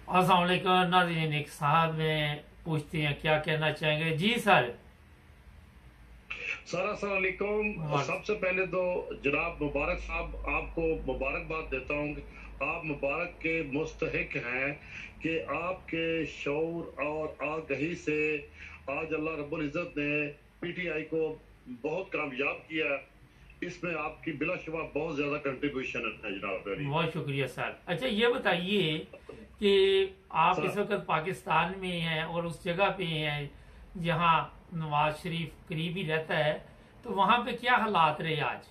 अस्सलाम वालेकुम नाज़रीन। एक साहब में पूछते हैं क्या कहना चाहेंगे जी सर। सर अस्सलाम वालेकुम। वाल- सबसे पहले तो जनाब मुबारक साहब, आपको मुबारकबाद देता हूँ कि आप मुबारक के मुस्तहिक हैं कि आपके शौर और आगही से आज अल्लाह रब्बुल इज़्ज़त ने पीटीआई को बहुत कामयाब किया। इसमें आपकी बिलाशुबा बहुत ज्यादा कंट्रीब्यूशन है जनाब मेरी। बहुत शुक्रिया सर। अच्छा ये बताइए कि आप इस सर, वक्त पाकिस्तान में हैं और उस जगह पे हैं जहां नवाज शरीफ करीब ही रहता है, तो वहां पे क्या हालात रहे आज?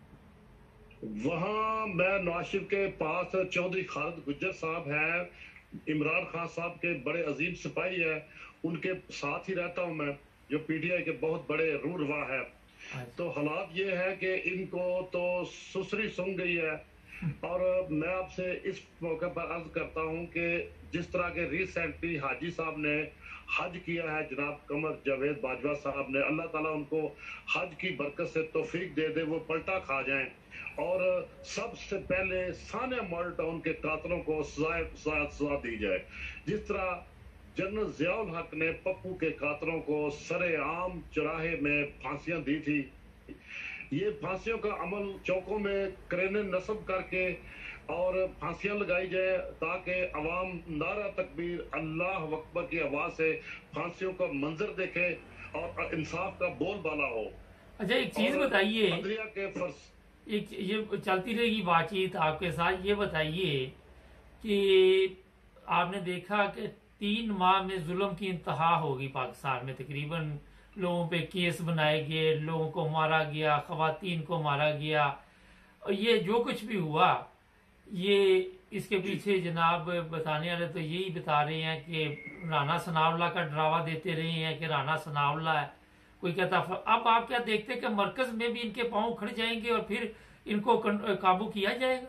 वहाँ मैं नवाज शरीफ के पास चौधरी खालिद गुज्जर साहब हैं, इमरान खान साहब के बड़े अजीम सिपाही है, उनके साथ ही रहता हूँ मैं, जो पीटीआई के बहुत बड़े रूरवा है। तो अच्छा। हालात ये है कि इनको तो सुसरी सुन गई है। और मैं आपसे इस मौके पर अर्ज करता हूं कि जिस तरह के रिसेंटली हाजी साहब ने हज किया है, जनाब कमर जावेद बाजवा साहब ने, अल्लाह ताला उनको हज की बरकत से तौफीक दे दे, वो पलटा खा जाएं। और सबसे पहले सानिया मॉडल टाउन के कातलों को सजा दी जाए, जिस तरह जनरल जियाउल हक ने पप्पू के कातलों को सरेआम चौराहे में फांसियां दी थी। ये फांसियों का अमल चौकों में क्रेने नस्ब करके और फांसियां लगाई जाए, ताकि अवाम नारा तकबीर अल्लाह अकबर की आवाज से फांसियों का मंजर देखे और इंसाफ का बोलबाला हो। अच्छा एक चीज और बताइए, अदलिया के फर्ज। एक ये चलती रहेगी बातचीत आपके साथ। ये बताइए कि आपने देखा कि 3 माह में जुल्म की इंतहा होगी पाकिस्तान में। तकरीबन लोगों पे केस बनाए गए, लोगों को मारा गया, खवातीन को मारा गया। और ये जो कुछ भी हुआ, ये इसके जी, पीछे जनाब बताने वाले तो यही बता रहे हैं कि राना सनावला का ड्रावा देते रहे हैं कि राना सनावला है। कोई कहता अब आप क्या देखते हैं कि मरकज में भी इनके पांव उखड़ जाएंगे और फिर इनको काबू किया जाएगा?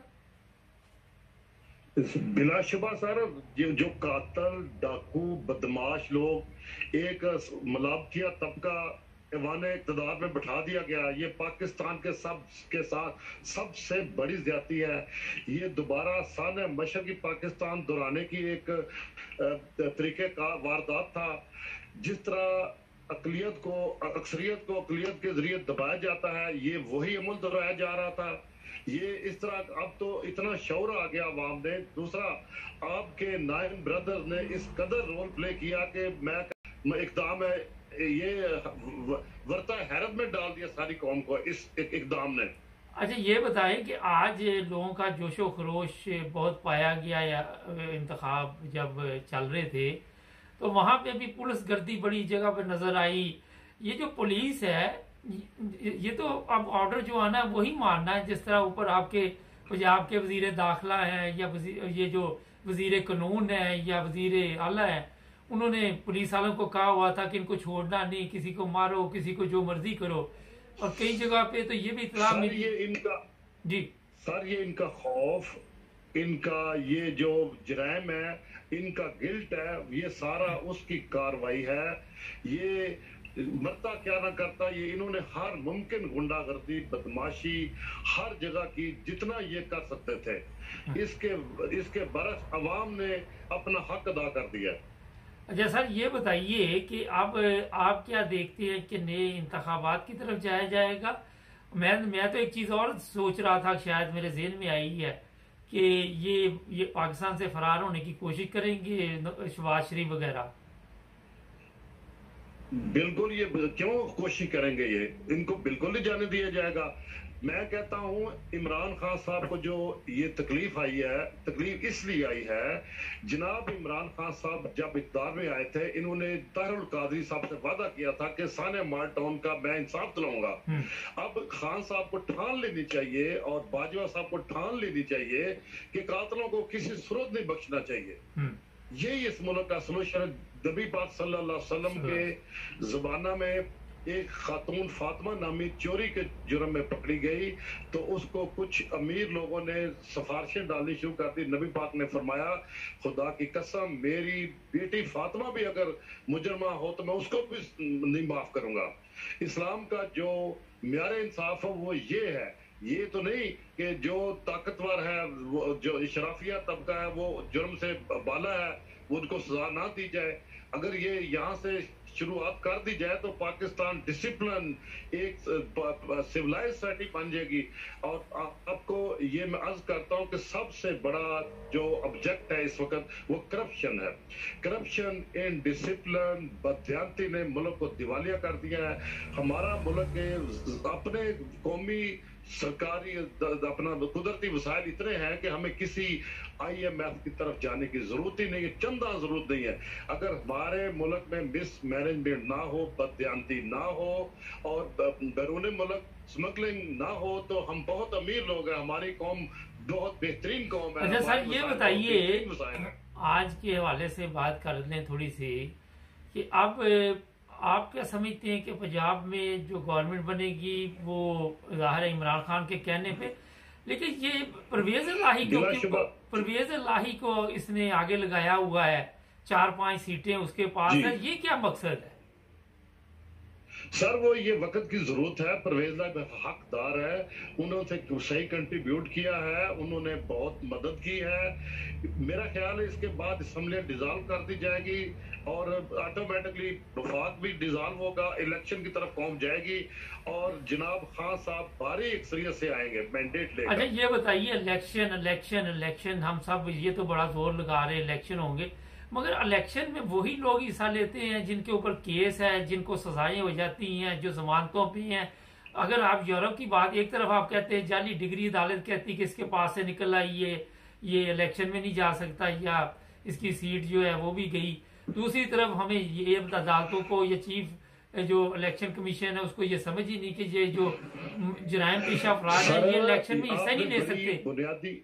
बिलाशुबा सर, जो कातल डाकू बदमाश लोग, एक मलाबकिया तबका ऐवान इक़्तिदार में बैठा दिया गया, ये पाकिस्तान के साथ सबसे बड़ी ज्यादती है। ये दोबारा सान मशरक़ी पाकिस्तान दोहराने की एक तरीके का वारदात था। जिस तरह अकलियत को अक्सरियत को अकलियत के जरिए दबाया जाता है, ये वही अमल दोहराया जा रहा था। ये इस तरह अब तो इतना शौर आ गया आवाम में। दूसरा, आपके नाइन ब्रदर ने इस कदर रोल प्ले किया कि मैं इकदाम है, ये वर्ता हैरत में डाल दिया सारी कौम को इस इकदाम ने। अच्छा ये बताएं कि आज लोगों का जोशो खरोश बहुत पाया गया या इंतखाब जब चल रहे थे, तो वहां पे भी पुलिस गर्दी बड़ी जगह पे नजर आई। ये जो पुलिस है, ये तो अब ऑर्डर जो आना है वही मानना है। जिस तरह ऊपर आपके पंजाब के वजीर दाखिला हैं या ये जो वजीर कानून है या वजीर आला है, उन्होंने पुलिस वालों को कहा हुआ था कि इनको छोड़ना नहीं, किसी को मारो, किसी को जो मर्जी करो। और कई जगह पे तो ये भी इतला सर मिली। ये इनका जी। सर ये इनका खौफ, इनका ये जो जराइम है, इनका गिल्ट है, ये सारा उसकी कार्रवाई है। ये मरता क्या ना करता, ये इन्होंने हर मुमकिन गुंडागर्दी बदमाशी हर जगह की, जितना ये कर सकते थे, इसके इसके बरस अवाम ने अपना हक अदा कर दिया। अच्छा सर ये बताइए कि अब आप क्या देखते हैं कि नए इंतखाबात की तरफ जाया जाएगा? मैं तो एक चीज और सोच रहा था, शायद मेरे जेहन में आई है कि ये पाकिस्तान से फरार होने की कोशिश करेंगे शहबाज शरीफ वगैरह। बिल्कुल, ये क्यों कोशिश करेंगे, ये इनको बिल्कुल नहीं जाने दिया जाएगा। मैं कहता हूं इमरान खान साहब को जो ये तकलीफ आई है, तकलीफ इसलिए आई है, जनाब इमरान खान साहब जब इक़्तिदार में आए थे, इन्होंने ताहिरुल कादरी साहब से वादा किया था कि सानिया मार टाउन का मैं इंसाफ दिलाऊंगा। अब खान साहब को ठान लेनी चाहिए और बाजवा साहब को ठान लेनी चाहिए कि कातलों को किसी सूरत नहीं बख्शना चाहिए। हम्म। यही इस मुल्क का सलूशन है। नबी पाक सल्लल्लाहु अलैहि वसल्लम के जमाना में एक खातून फातिमा नामी चोरी के जुर्म में पकड़ी गई, तो उसको कुछ अमीर लोगों ने सिफारिशें डालनी शुरू कर दी। नबी पाक ने फरमाया, खुदा की कसम, मेरी बेटी फातिमा भी अगर मुजरमा हो तो मैं उसको भी नहीं माफ करूंगा। इस्लाम का जो म्यार इंसाफ है वो ये है, ये तो नहीं कि जो ताकतवर है, वो जो इशराफिया तबका है, वो जुर्म से बाला है, वो उनको सजा ना दी जाए। अगर ये यहाँ से शुरुआत कर दी जाए तो पाकिस्तान डिसिप्लिन एक सिविलाइज सोसाइटी बन जाएगी। और आपको ये मैं अर्ज करता हूँ कि सबसे बड़ा जो ऑब्जेक्ट है इस वक्त वो करप्शन है। करप्शन इन डिसिप्लिन बदयांती ने मुल्क को दिवालिया कर दिया है। हमारा मुल्क के अपने कौमी सरकारी अपना कुदरती वसाइल इतने हैं कि हमें किसी IMF की तरफ जाने की जरूरत ही नहीं है, चंदा जरूरत नहीं है। अगर हमारे मुल्क में मिस मैनेजमेंट ना हो, बदयांती ना हो और बैरून मुल्क स्मगलिंग ना हो तो हम बहुत अमीर लोग हैं। हमारी कौम बहुत बेहतरीन कौम है। अच्छा सर, ये बताइए, आज के हवाले से बात कर लें थोड़ी सी कि अब आप क्या समझते हैं कि पंजाब में जो गवर्नमेंट बनेगी वो ज़ाहिर है इमरान खान के कहने पे, लेकिन ये परवेज इलाही परवेज इलाही को इसने आगे लगाया हुआ है, 4-5 सीटें उसके पास है, ये क्या मकसद है? सर वो ये वक्त की जरूरत है। परवेज हकदार है, उन्होंने सही कंट्रीब्यूट किया है, उन्होंने बहुत मदद की है। मेरा ख्याल है इसके बाद असम्बली डिसॉल्व कर दी जाएगी और ऑटोमेटिकली वफाक भी डिसॉल्व होगा, इलेक्शन की तरफ पहुंच जाएगी और जनाब खान साहब भारी अक्सरियत से आएंगे मैंडेट लेकर। अच्छा ये बताइए, इलेक्शन इलेक्शन इलेक्शन, हम सब ये तो बड़ा जोर लगा रहे हैं इलेक्शन होंगे, मगर इलेक्शन में वही लोग हिस्सा लेते हैं जिनके ऊपर केस है, जिनको सजाएं हो जाती हैं, जो जमानतों पे हैं। अगर आप यूरोप की बात, एक तरफ आप कहते हैं जाली डिग्री अदालत कहती कि इसके पास से निकल आई, ये इलेक्शन में नहीं जा सकता, या इसकी सीट जो है वो भी गई। दूसरी तरफ हमें ये अदालतों को, ये चीफ जो इलेक्शन कमीशन है उसको ये समझ ही नहीं कि ये जो जराइम पेशा अफराद है ये इलेक्शन में हिस्सा नहीं ले सकते। बुनियादी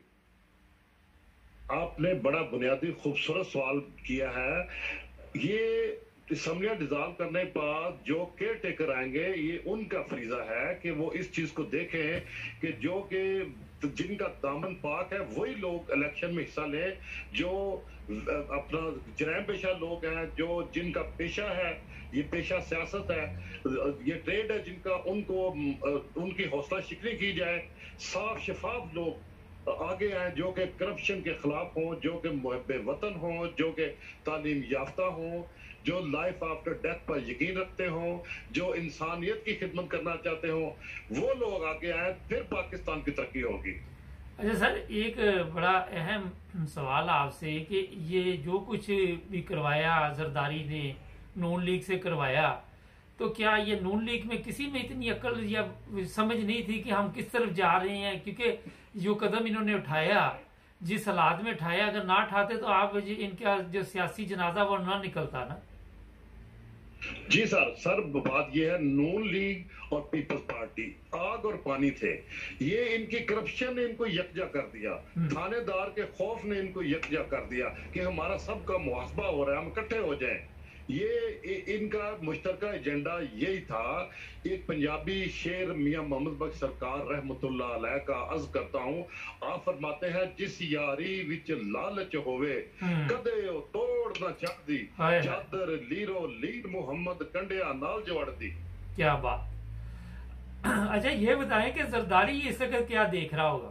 आपने बड़ा बुनियादी खूबसूरत सवाल किया है। ये असम्बलियां डिसॉल्व करने के बाद जो केयर टेकर आएंगे, ये उनका फरीजा है कि वो इस चीज को देखें कि जो कि जिनका दामन पाक है वही लोग इलेक्शन में हिस्सा लें, जो अपना जराइम पेशा लोग हैं, जो जिनका पेशा है, ये पेशा सियासत है, ये ट्रेड है जिनका, उनको उनकी हौसला शिकनी की जाए। साफ शफाफ लोग आगे आए जो कि करप्शन के खिलाफ हों, जो कि मुहब्बे वतन हों, जो कि तालीम याफ्ता हों, जो लाइफ आफ्टर डेथ पर यकीन रखते हों, जो इंसानियत की खिदमत करना चाहते हों, वो लोग आगे आए, फिर पाकिस्तान की तरक्की होगी। अच्छा सर, एक बड़ा अहम सवाल आपसे कि ये जो कुछ भी करवाया जरदारी ने, नून लीग से करवाया, तो क्या ये नून लीग में किसी में इतनी अकल या समझ नहीं थी कि हम किस तरफ जा रहे हैं? क्योंकि जो कदम इन्होंने उठाया, जिस हालात में उठाया, अगर ना उठाते तो आप इनका जो सियासी जनाजा वो ना निकलता ना। जी सर बात यह है, नून लीग और पीपल्स पार्टी आग और पानी थे। ये इनकी करप्शन ने इनको यकजा कर दिया, थानेदार के खौफ ने इनको यकजा कर दिया कि हमारा सबका मुहासबा हो रहा है, हम इकट्ठे हो जाएं। ये इनका मुश्तरका एजेंडा यही था। एक पंजाबी शेर मियां मोहम्मद बख्श सरकार रहमतुल्लाह अलैह का अर्ज करता हूँ, आप फरमाते हैं, जिस यारी विच लालच होवे कदे तोड़ ना चकदी, चादर लीरो लीर मुहम्मद कंडिया नाल जोड़ दी। क्या बात। अच्छा ये बताएं कि जरदारी इस वक्त क्या देख रहा होगा?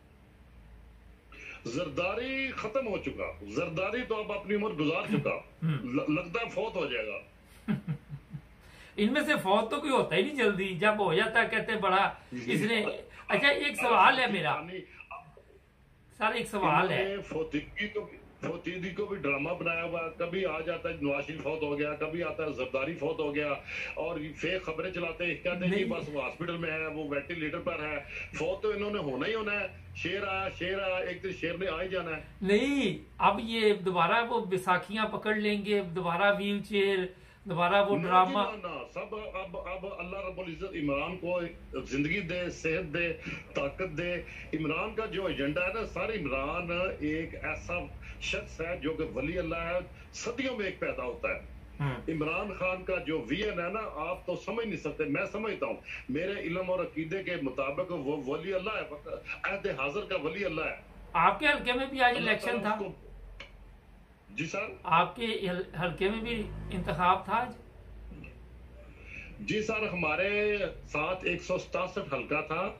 जरदारी खत्म हो चुका, जरदारी तो अब अपनी उम्र गुजार चुका, लगता है फौत हो जाएगा। इनमें से फौत तो कोई होता ही नहीं जल्दी, जब हो जाता है कहते बड़ा इसने। अच्छा एक सवाल है मेरा सर, एक सवाल है, फौतीदी को भी ड्रामा बनाया हुआ, कभी आ जाता है नवाज शरीफ फौत हो गया, कभी आता है जरदारी फौत हो गया, और फेक खबरें चलाते हैं, कहते हैं बस वो हॉस्पिटल में है, वो वेंटिलेटर पर है। फौत तो इन्होंने होना ही होना है। शेर आया, एक दिन शेर ने आ ही जाना है। नहीं, अब ये दोबारा वो बैसाखियां पकड़ लेंगे, दोबारा व्हील चेयर, दोबारा वो ड्रामा सब। अब अल्लाह रब्बुल इज्जत इमरान को जिंदगी दे, सेहत दे, ताकत दे। इमरान का जो एजेंडा है ना सर, इमरान एक ऐसा शख्स है जो कि वली अल्लाह है, सदियों में एक पैदा होता है। इमरान खान का जो विजन है ना, आप तो समझ नहीं सकते, मैं समझता हूँ, मेरे इल्म और अकीदे के मुताबिक वो वली अल्लाह है, अहद हाजिर का वली अल्लाह है। आपके हल्के में भी आज इलेक्शन था? जी सर, आपके हल्के में भी इंतखाब था आज? जी सर, हमारे साथ 167 हल्का था,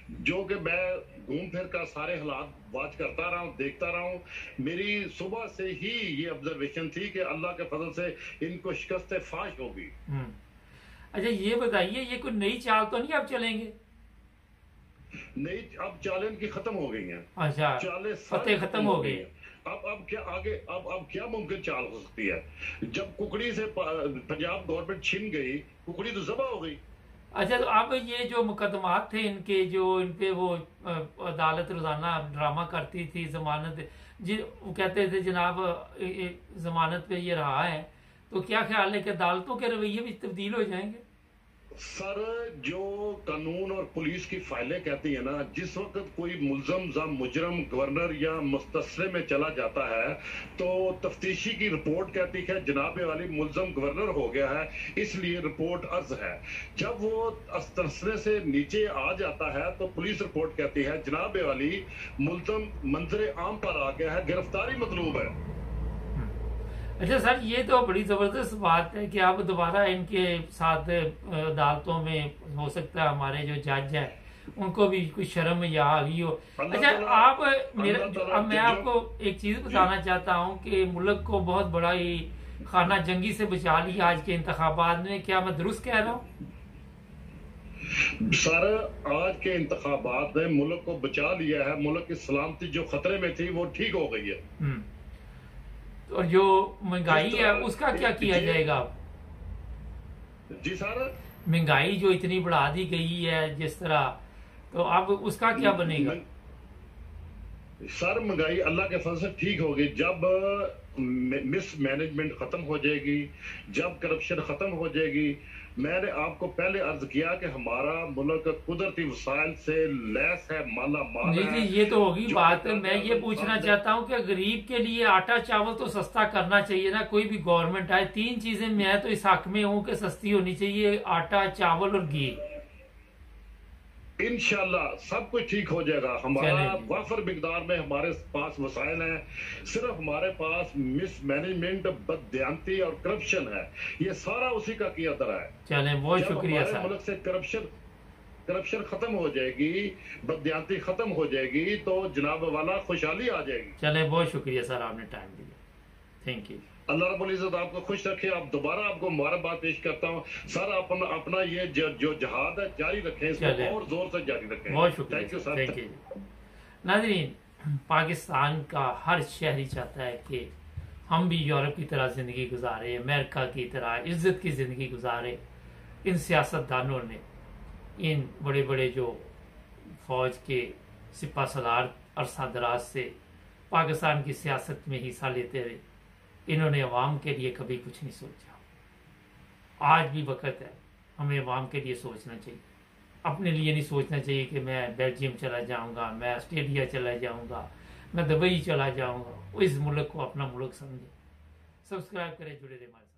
जो कि मैं घूम फिर कर सारे हालात वाच करता रहा हूँ, देखता रहा हूँ। मेरी सुबह से ही ये ऑब्जर्वेशन थी कि अल्लाह के फजल से इनको शिकस्त फाश होगी। अच्छा ये बताइए, ये कोई नई चाल तो नहीं अब चलेंगे? नहीं, अब चालें इनकी खत्म हो गई हैं। अच्छा, चालें फतेह खत्म हो गई। अब क्या आगे, अब क्या मुमकिन चाल हो सकती है? जब कुकड़ी से पंजाब गवर्नमेंट छिन गई, कुकड़ी तो जबा हो गई। अच्छा, तो अब ये जो मुकदमात थे इनके, जो इन पे वो अदालत रोजाना ड्रामा करती थी, जमानत वो कहते थे जनाब जमानत पे ये रहा है, तो क्या ख्याल है कि अदालतों के रवैये भी तब्दील हो जाएंगे? सर, जो कानून और पुलिस की फाइलें कहती है ना, जिस वक्त कोई मुलजम या मुजरम गवर्नर या मुस्तसरे में चला जाता है तो तफ्तीशी की रिपोर्ट कहती है जनाबे वाली मुलजम गवर्नर हो गया है, इसलिए रिपोर्ट अर्ज है। जब वो तस्सरे से नीचे आ जाता है तो पुलिस रिपोर्ट कहती है जनाबे वाली मुलजम मंजरे आम पर आ गया है, गिरफ्तारी मतलूब है। अच्छा सर, ये तो बड़ी जबरदस्त बात है कि अब दोबारा इनके साथ अदालतों में हो सकता है हमारे जो जज है उनको भी कुछ शर्म या आ गई हो। अच्छा, आप अब मैं आपको एक चीज बताना चाहता हूँ कि मुल्क को बहुत बड़ा ही खाना जंगी से बचा लिया आज के इंतखाबात में, क्या मैं दुरुस्त कह रहा हूँ? सर, आज के इंतखाबात ने मुल्क को बचा लिया है। मुल्क की सलामती जो खतरे में थी वो ठीक हो गई है। और जो महंगाई है उसका क्या किया जाएगा? जी सर, महंगाई जो इतनी बढ़ा दी गई है जिस तरह, तो अब उसका क्या बनेगा? सर, महंगाई अल्लाह के फजल से ठीक होगी जब मिस मैनेजमेंट खत्म हो जाएगी, जब करप्शन खत्म हो जाएगी। मैंने आपको पहले अर्ज किया कि हमारा मुल्क कुदरती वसाइल से लैस है, माला माल है। जी, ये तो होगी बात। मैं ये पूछना चाहता हूँ कि गरीब के लिए आटा चावल तो सस्ता करना चाहिए ना, कोई भी गवर्नमेंट आए। 3 चीजें मैं तो इस हक में हूँ कि सस्ती होनी चाहिए, आटा चावल और घी। इंशाल्लाह सब कुछ ठीक हो जाएगा। हमारा वाफर मिकदार में हमारे पास वसाइल हैं, सिर्फ हमारे पास मिस मैनेजमेंट, बददियानती और करप्शन है। ये सारा उसी का किया धरा है। चले, बहुत शुक्रिया सर। मुल्क से करप्शन खत्म हो जाएगी, बददियानती खत्म हो जाएगी तो जनाब वाला खुशहाली आ जाएगी। चले, बहुत शुक्रिया सर, आपने टाइम दिया। Thank you. अल्लाह रब्बुल इज्जत आपको खुश रखे। आप दोबारा आपको मुबारकबाद पेश करता हूँ सर। अपना ये जो जहाद है जारी रखें, इसको और जोर से जारी रखें। बहुत शुक्रिया, thank you sir. Thank you. नाज़रीन, पाकिस्तान का हर शहरी चाहता है कि हम भी यूरोप की तरह जिंदगी गुजारे, अमेरिका की तरह इज्जत की जिंदगी गुजारे। इन सियासतदानों ने, इन बड़े बड़े जो फौज के सिपा सलार अरसा दराज से पाकिस्तान की सियासत में हिस्सा लेते रहे, इन्होंने अवाम के लिए कभी कुछ नहीं सोचा। आज भी वक्त है हमें अवाम के लिए सोचना चाहिए। अपने लिए नहीं सोचना चाहिए कि मैं बेल्जियम चला जाऊंगा, मैं ऑस्ट्रेलिया चला जाऊंगा, मैं दुबई चला जाऊंगा। इस मुल्क को अपना मुल्क समझे। सब्सक्राइब करें, जुड़े रहे।